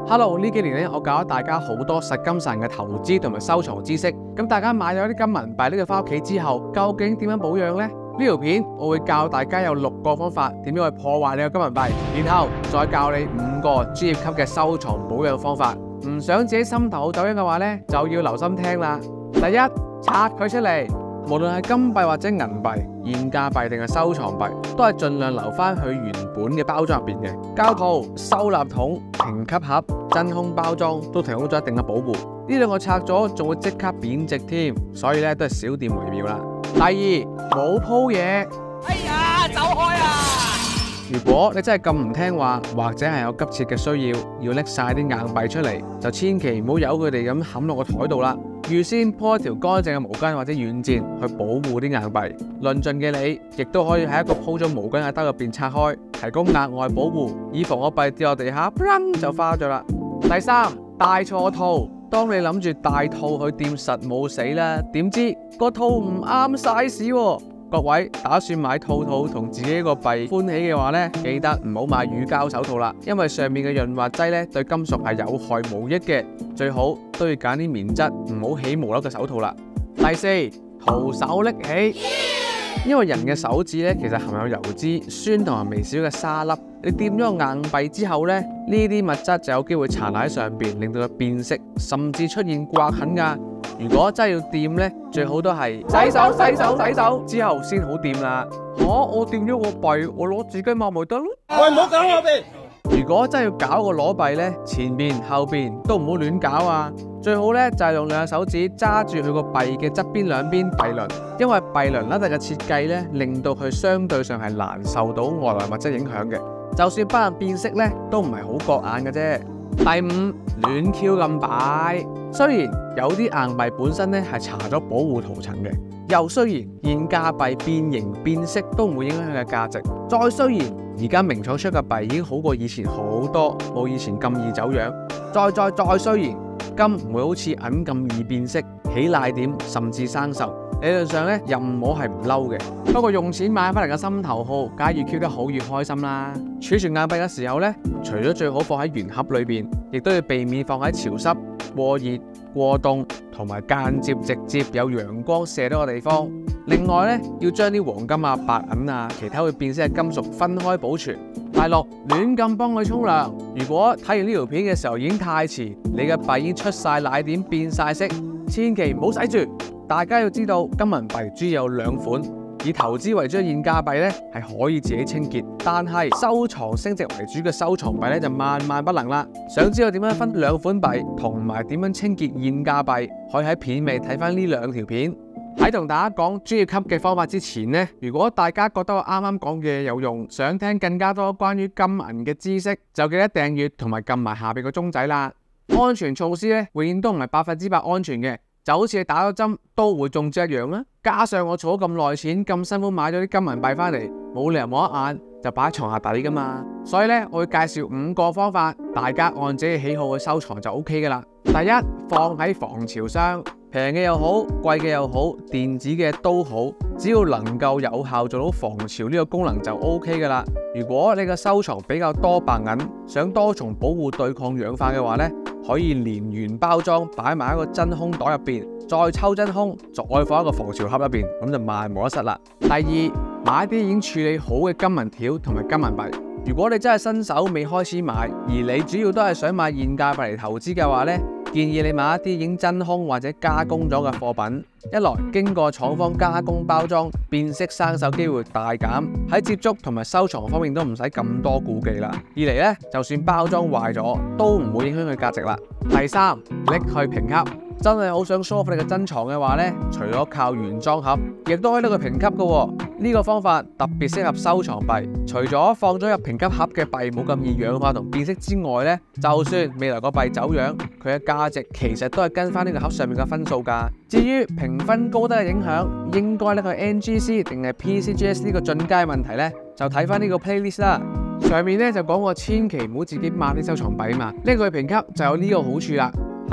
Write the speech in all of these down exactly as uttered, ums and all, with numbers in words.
Hello， 呢幾年咧，我教咗大家好多實金實銀嘅投資同埋收藏知識。咁大家買咗啲金銀幣呢個翻屋企之後，究竟點樣保養呢？呢條片我會教大家有六個方法點樣去破壞你嘅金銀幣，然後再教你五個專業級嘅收藏保養方法。唔想自己心頭好走樣嘅話呢，就要留心聽啦。第一，拆佢出嚟。無論係金幣或者銀幣、現價幣定係收藏幣，都係盡量留翻佢原本嘅包裝入邊嘅。膠套、收納桶、評級盒、真空包裝都提供咗一定嘅保護。呢兩個拆咗仲會即刻貶值添，所以咧都係小店為妙啦。第二，冇鋪嘢。 哎呀，走開啊！ 如果你真係咁唔聽話，或者係有急切嘅需要，要拎晒啲硬幣出嚟，就千祈唔好由佢哋咁冚落個台度啦。預先鋪一條乾淨嘅毛巾或者軟墊去保護啲硬幣。論盡嘅你，亦都可以喺一個鋪咗毛巾嘅兜入邊拆開，提供額外保護，以防個幣跌落地下，砰就花咗啦。第三，戴錯套。當你諗住戴套去掂實冇死啦，點知個套唔啱 size 喎。各位打算買套套同自己個幣歡喜嘅話呢，記得唔好買乳膠手套啦，因為上面嘅潤滑劑呢對金屬係有害無益嘅，最好都要揀啲棉質唔好起毛粒嘅手套啦。第四，徒手拎起，因為人嘅手指呢其實含有油脂、酸同埋微小嘅沙粒，你掂咗個硬幣之後呢，呢啲物質就有機會殘留喺上邊，令到佢變色，甚至出現刮痕㗎。如果真係要掂呢，最好都係洗手、洗手、洗手之後先好掂啦。嚇、啊！我掂咗個幣，我攞紙巾抹咪得咯。 喂，唔好搞我邊！ 如果真係要搞個攞幣呢，前邊後邊都唔好亂搞啊！最好呢，就係、是、用兩隻手指揸住佢個幣嘅側邊兩邊幣輪，因為幣輪甩突嘅設計呢，令到佢相對上係難受到外來物質影響嘅。就算不能變色呢，都唔係好覺眼嘅啫。第五，亂 Q 咁擺。雖然有啲硬幣本身咧係搽咗保護塗層嘅，又雖然現價幣變形變色都唔會影響佢嘅價值，再雖然而家名廠出嘅幣已經好過以前好多，冇以前咁易走樣，再再再雖然金唔會好似銀咁易變色、起賴點甚至生鏽，理論上咧任我係唔嬲嘅。不過用錢買翻嚟嘅心頭好，梗係越 Q 得好越開心啦。儲存硬幣嘅時候咧，除咗最好放喺圓盒裏邊，亦都要避免放喺潮濕、過熱、過凍同埋間接直接有陽光射到嘅地方。另外咧，要將啲黃金啊、白銀啊、其他會變色嘅金屬分開保存。第六，亂咁幫佢沖涼。如果睇完呢條片嘅時候已經太遲，你嘅幣已經出晒奶點變晒色，千祈唔好洗住。大家要知道，金銀幣主要有兩款。以投資為主嘅現價幣咧，係可以自己清潔，但係收藏升值為主嘅收藏幣咧就萬萬不能啦。想知道點樣分兩款幣同埋點樣清潔現價幣，可以喺片尾睇翻呢兩條片。喺同大家講專業級嘅方法之前呢，如果大家覺得我啱啱講嘅嘢有用，想聽更加多關於金銀嘅知識，就記得訂閱同埋撳埋下邊個鐘仔啦。安全措施咧，永遠都唔係百分之百安全嘅。就好似你打咗針都會中招一樣啦，加上我儲咗咁耐錢，咁辛苦買咗啲金銀幣翻嚟，冇理由望一眼就擺喺床下底噶嘛。所以咧，我會介紹五個方法，大家按自己喜好去收藏就 O K 噶啦。第一，放喺防潮箱，平嘅又好，貴嘅又好，電子嘅都好，只要能夠有效做到防潮呢個功能就 O K 噶啦。如果你嘅收藏比較多白銀，想多重保護對抗氧化嘅話呢，可以連原包裝擺埋喺個真空袋入邊，再抽真空，再放喺個防潮盒入邊，咁就萬無一失啦。第二，買啲已經處理好嘅金銀條同埋金銀幣。如果你真係新手未開始買，而你主要都係想買現價幣嚟投資嘅話呢，建議你買一啲已經真空或者加工咗嘅貨品。一來經過廠方加工包裝，變色生鏽機會大減，喺接觸同埋收藏方面都唔使咁多顧忌啦。二嚟呢，就算包裝壞咗，都唔會影響佢價值啦。第三，拎去評級。真係好想 show off 你嘅珍藏嘅話呢，除咗靠原裝盒，亦都可以拎佢評級嘅。呢個方法特別適合收藏幣。除咗放咗入評級盒嘅幣冇咁易氧化同變色之外呢，就算未來個幣走樣，佢嘅價值其實都係跟翻呢個盒上面嘅分數㗎。至於評分高低嘅影響，應該拎去 N G C 定係 P C G S 呢個進階問題呢，就睇翻呢個 playlist 啦。上面呢就講過千祈唔好自己買啲收藏幣嘛，拎佢評級就有呢個好處啦。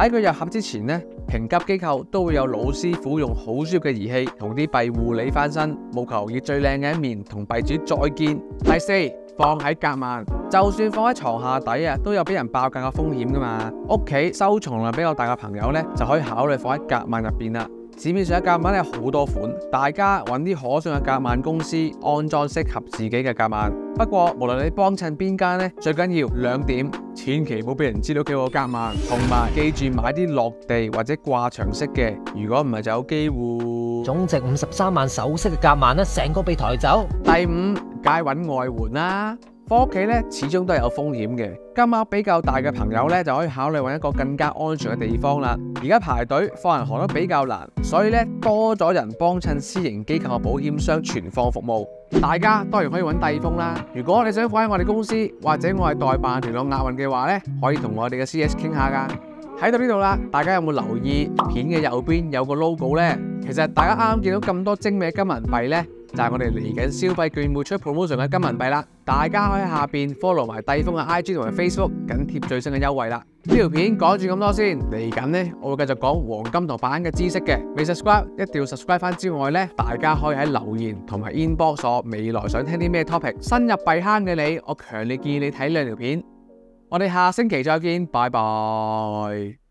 喺佢入盒之前呢，評級機構都會有老師傅用好專業嘅儀器同啲幣護理翻身，務求以最靚嘅一面同幣主再見。第四，放喺夾萬，就算放喺床下底啊，都有俾人爆格嘅風險噶嘛。屋企收藏量比較大嘅朋友呢，就可以考慮放喺夾萬入邊啦。市面上嘅夾萬有好多款，大家揾啲可信嘅夾萬公司安裝適合自己嘅夾萬。不過無論你幫襯邊間呢，最緊要兩點，千祈唔好俾人知道佢個夾萬，同埋記住買啲落地或者掛牆式嘅，如果唔係就有機會總值五十三萬首飾嘅夾萬呢，成個被抬走。 第五，梗係揾外援啦。放屋企咧，始終都係有風險嘅。金額比較大嘅朋友咧，就可以考慮揾一個更加安全嘅地方啦。而家排隊放銀行都比較難，所以咧多咗人幫襯私營機構嘅保險商存放服務。大家當然可以揾帝豐啦。如果你想放喺我哋公司或者我係代辦聯絡押運嘅話咧，可以同我哋嘅 C S 傾下噶。睇到呢度啦，大家有冇留意片嘅右邊有個 logo 呢？其實大家啱啱見到咁多精美嘅金銀幣呢，就係我哋嚟緊消費券會出 promotion 嘅金銀幣啦。大家可以喺下邊 follow 埋帝豐嘅 I G 同埋 Facebook， 緊貼最新嘅優惠啦。呢條片講住咁多先，嚟緊呢，我會繼續講黃金同白銀嘅知識嘅。未 subscribe 一定要 subscribe 翻之外呢，大家可以喺留言同埋 inbox 我未來想聽啲咩 topic。新入幣坑嘅你，我強烈建議你睇兩條片。我哋下星期再見，拜拜。